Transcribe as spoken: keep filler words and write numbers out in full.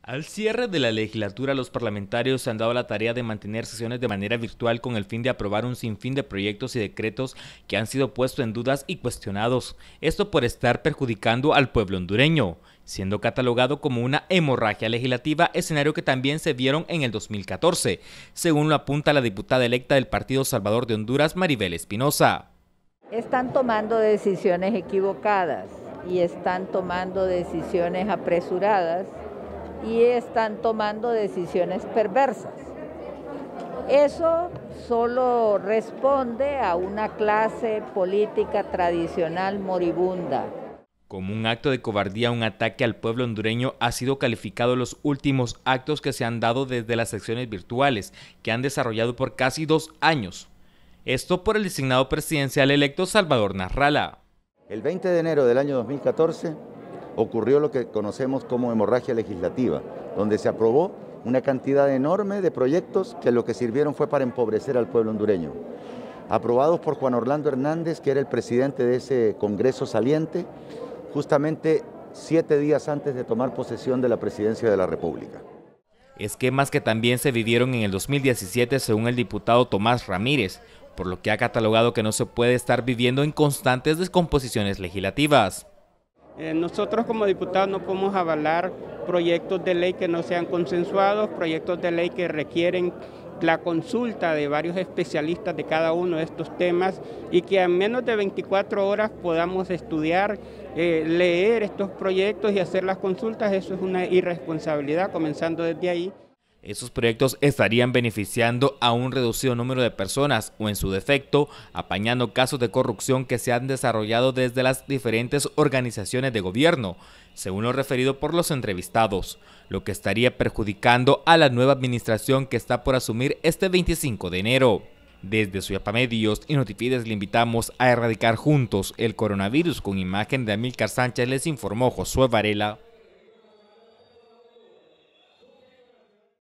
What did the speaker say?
Al cierre de la legislatura, los parlamentarios se han dado la tarea de mantener sesiones de manera virtual con el fin de aprobar un sinfín de proyectos y decretos que han sido puestos en dudas y cuestionados, esto por estar perjudicando al pueblo hondureño, siendo catalogado como una hemorragia legislativa, escenario que también se vieron en el dos mil catorce, según lo apunta la diputada electa del Partido Salvador de Honduras, Maribel Espinosa. Están tomando decisiones equivocadas y están tomando decisiones apresuradas y están tomando decisiones perversas. Eso solo responde a una clase política tradicional moribunda. Como un acto de cobardía, un ataque al pueblo hondureño ha sido calificado los últimos actos que se han dado desde las secciones virtuales que han desarrollado por casi dos años. Esto por el designado presidencial electo Salvador Narrala. El veinte de enero del año dos mil catorce ocurrió lo que conocemos como hemorragia legislativa, donde se aprobó una cantidad enorme de proyectos que lo que sirvieron fue para empobrecer al pueblo hondureño. Aprobados por Juan Orlando Hernández, que era el presidente de ese Congreso saliente, justamente siete días antes de tomar posesión de la presidencia de la República. Esquemas que también se vivieron en el dos mil diecisiete según el diputado Tomás Ramírez, por lo que ha catalogado que no se puede estar viviendo en constantes descomposiciones legislativas. Eh, nosotros como diputados no podemos avalar proyectos de ley que no sean consensuados, proyectos de ley que requieren la consulta de varios especialistas de cada uno de estos temas y que en menos de veinticuatro horas podamos estudiar, eh, leer estos proyectos y hacer las consultas. Eso es una irresponsabilidad, comenzando desde ahí. Esos proyectos estarían beneficiando a un reducido número de personas o, en su defecto, apañando casos de corrupción que se han desarrollado desde las diferentes organizaciones de gobierno, según lo referido por los entrevistados, lo que estaría perjudicando a la nueva administración que está por asumir este veinticinco de enero. Desde Suyapa Medios y Notifides le invitamos a erradicar juntos el coronavirus. Con imagen de Amílcar Sánchez les informó Josué Varela.